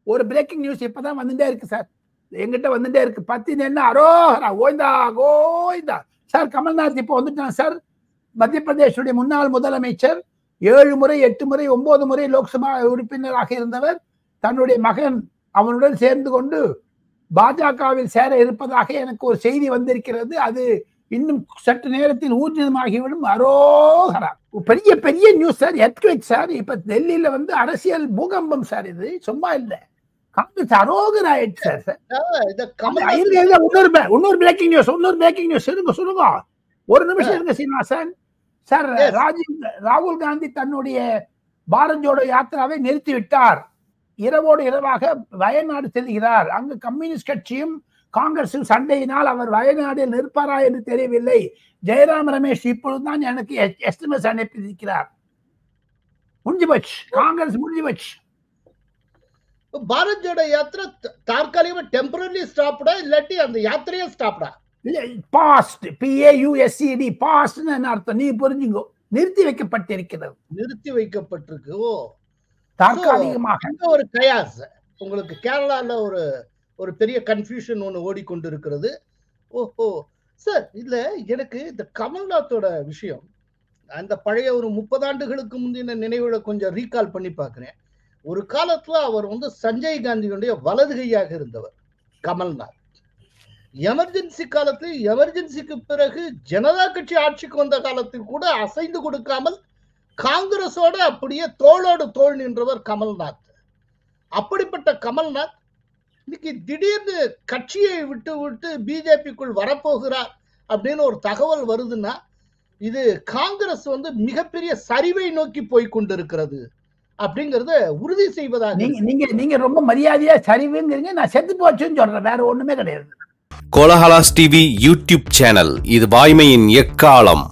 ஒரு breaking news இப்பதான் வந்துட்டே இருக்கு சார், எங்கிட்ட வந்துட்டே இருக்கு. பத்தின என்ன அரோஹரா கோவிந்தா கோவிந்தா. சார் கமல்நாத் இப்போ வந்துட்டான் சார். மத்திய பிரதேசுடைய முன்னாள் முதலமைச்சர், 7 முறை 8 முறை 9 முறை லோக்சபா உறுப்பினராக இருந்தவர், தன்னுடைய மகன் அவனுடன் சேர்ந்து கொண்டு பாஜகவில் சேர இருப்பதாக எனக்கு ஒரு செய்தி வந்திருக்கிறது. அது இன்னும் சற்று நேரத்தில் ஊர்ஜிதமாகிவிடும். அரோகரா. பெரிய பெரிய நியூஸ் சார், எர்த்குவேக் சார். இப்ப டெல்லியில வந்து அரசியல் பூகம்பம் சார், இது சும்மா இல்ல. காங்கிரஸ் அரோகரா ஆயிடுச்சு சார். இன்னொரு பிரேக்கிங் நியூஸ் சொல்லுங்க. ஒரு நிமிஷம் இருங்க சீனிவாசன் சார். ராகுல் காந்தி தன்னுடைய பாரத் ஜோடோ யாத்திராவை நிறுத்திவிட்டார். இரவோடு இரவாக வயநாடு செல்கிறார். அங்கு கம்யூனிஸ்ட் கட்சியும் காங்கிரஸும் சண்டையினால் அவர் வயநாடில் நிற்பாரா என்று தெரியவில்லை. ஜெயராம் ரமேஷ் இப்பொழுதுதான் எனக்கு எஸ்எம்எஸ் அனுப்பியிருக்கிறார். முடிஞ்சு போச்சு, காங்கிரஸ் முடிஞ்சு போச்சு. பாரத் ஜோடோ யாத்திரை தற்காலிகமா டெம்பரரி ஸ்டாப்டா இல்லாட்டி அந்த யாத்திரையே ஸ்டாப்டா? பாஸ்ட், PAUSED, பாஸ்ட் அர்த்தம். நீ புரிஞ்சுங்கோ. நிறுத்தி வைக்கப்பட்டிருக்கிறது. நிறுத்தி வைக்கப்பட்டிருக்கு. ஓ, தற்காலிகமாக. ஒரு கயாஸ் உங்களுக்கு கேரளால ஒரு பெரிய கன்ஃபியூஷன் ஒன்று ஓடிக்கொண்டிருக்கிறது. ஓஹோ சார், இதுல எனக்கு இந்த கமல்நாத்தோட விஷயம், அந்த பழைய ஒரு 30 ஆண்டுகளுக்கு முந்தின நினைவுகளை கொஞ்சம் ரீகால் பண்ணி பார்க்கிறேன். ஒரு காலத்துல அவர் வந்து சஞ்சய் காந்தியுடைய வலது கையாக இருந்தவர் கமல்நாத். எமர்ஜென்சி காலத்தில், எமர்ஜென்சிக்கு பிறகு ஜனதா கட்சி ஆட்சிக்கு வந்த காலத்தில் கூட அசைந்து கொடுக்காமல் காங்கிரஸோட அப்படியே தோளோடு தோள் நின்றவர் கமல்நாத். அப்படிப்பட்ட கமல்நாத் இன்னைக்கு திடீர்னு கட்சியை விட்டு பிஜேபிக்குள் வரப்போகிறார் அப்படின்னு ஒரு தகவல் வருதுன்னா, இது காங்கிரஸ் வந்து மிகப்பெரிய சரிவை நோக்கி போய் கொண்டிருக்கிறது அப்படிங்கறத உறுதி செய்வதாக. நீங்க ரொம்ப மரியாதையா சரிவுங்கிறீங்க, நான் செத்து போச்சுன்னு சொல்றேன், வேற ஒண்ணுமே கிடையாது. கோலஹலாஸ் டிவி யூடியூப் சேனல், இது வாய்மையின் எக்காலம்.